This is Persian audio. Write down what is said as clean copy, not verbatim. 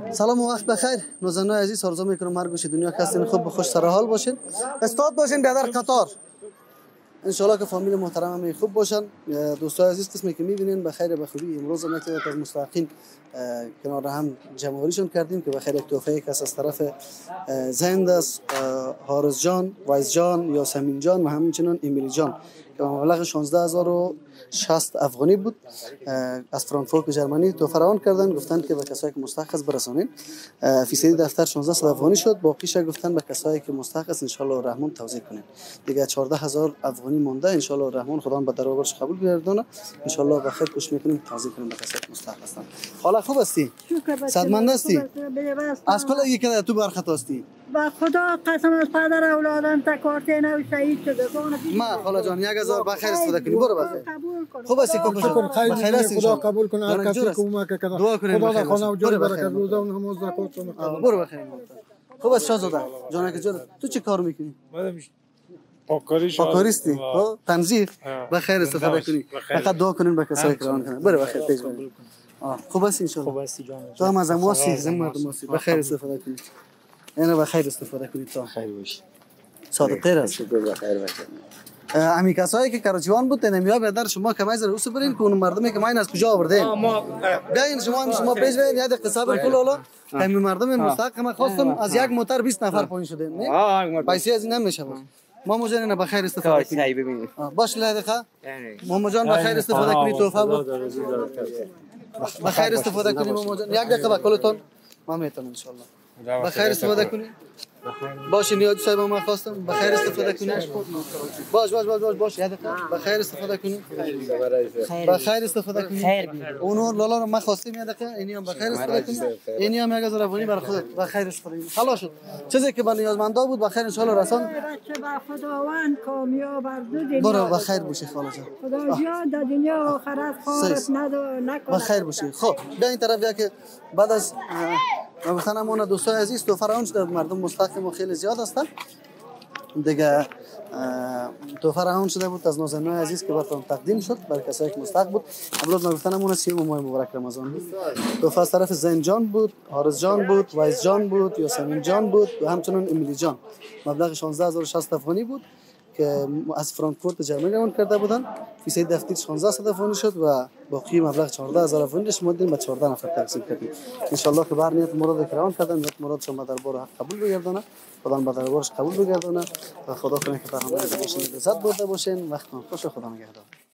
سلام و وقت بخیر نوزنای عزیز، آرزو میکنم هر گوشه دنیا هستین خوب و خوش سر حال باشین، استاد باشین در قطار. ان شاء الله که فامیل محترم همه خوب باشن. دوستای عزیز قسمی که میبینین بخیر به خوبی. امروز هم یک از مستحقین کنار هم جمعوریشون کردیم که بخیر یک تحفه که از طرف زند است، حارس جان، وایس جان، یاسمین جان و همچنین امیلی جان که مبلغ 16060 افغانی بود از فرانکفورت ژرمنی تحفه روان کردن. گفتن که به کسایی که مستحق است برسونین. فیصدی دفتر 1600 افغانی شد، باقیش گفتن به کسایی که مستحق است ان شاء الله الرحمن توزیع کنین. دیگه 14000 افغانی مونده، ان شاء الله الرحمن خدا به دربارش قبول بگردونه. ان شاء الله بخیر کوشش میکنیم توزیع کنیم به کسایی که مستحق هستن. حالا خوب هستی؟ صدمند هستی؟ از کل یکی که تو برخط هستی؟ با خدا قسم از پدر اولادم تکارتین و شهید شده. ما خاله جان 1000 بخیر استفاده کنی. برو بخیر. خوب هستی کوکو؟ بخیر هستی. خدا قبول کنه هر کسی که کمک کرده. دعا کنیم خدا خانه و جای برکت روزه و نماز زکات کنه. برو بخیر. خوب است شاهزاده جان که جان تو چه کار میکنی؟ پاکاریستی؟ تنظیف. بخیر استفاده کنی. فقط دعا کنین به کسایی که روان کنن. برو بخیر پیش برو. خوب است ان شاء الله. خوب هستی جان. تو هم از ماسی زمرد ماسی. بخیر استفاده کنی. اینا بخیر استفاده کنید تا خیر باشی. صادق تر است. شکر بخیر باشه. امی کسایی که کراچیوان بود نمی‌یا بدر شما کمای زر اوس برین که اون مردمی که ما این از کجا آوردین. بیاین شما پیش بیاین یاد قصه کل حالا همین مردم مستحق ما خواستم از یک موتر 20 نفر پایین شده نه پیسې از این نمیشه. ما مجان بخیر استفاده کنید. باش لادخه ما جان بخیر استفاده کنید توفا بود. بخیر استفاده کنید ما جان یک دقیقه با کلتون ما میتونم ان شاء الله. بخیر استفاده کنید. باشه نیاز صاحب ما خواستم بخیر استفاده کنید. باش یاد بخیر استفاده کنید. بخیر استفاده کنید. اونور لالا رو ما خواستیم یاد اینی هم بخیر استفاده کنید. اینی هم 1000 افغانی برای خودت بخیر استفاده کنید. خلاص شد. چیزی که با نیازمندا بود بخیر ان شاء الله رسان. بچه با خداوند کامیاب بر دو دنیا. برو بخیر باشی خاله جان. خدا جان در دنیا و آخرت خارت نکنه. بخیر باشی. خب بیا این طرف یا که بعد از همون دوستای عزیز تو فرعون شد مردم مستحق خیلی زیاد هستن دیگه. تو فرعون شده بود از نازنینای عزیز که براتون تقدیم شد برای کسایی که مستحق بود. امروز نگفتن همون 30 ماه مبارک رمضان بود. تو از طرف زین جان بود، حارس جان بود، وایس جان بود، یاسمین جان بود و همچنین امیلی جان. مبلغ 16060 افغانی بود که از فرانکفورت ژرمنی روان کرده بودن. فیصد دفتر 1600 افغانی شد و باقی مبلغ 14000 افغانی شما دادیم به 14 نفر تقسیم کردیم. ان شاء الله که بر نیت مراد روان کردن نیت مراد شما دربار حق قبول بگردونه. خدا به دربارش قبول بگردونه و خدا کنه که برنامه باشین لذت برده باشین. وقتتون خوش. خدا نگهدار.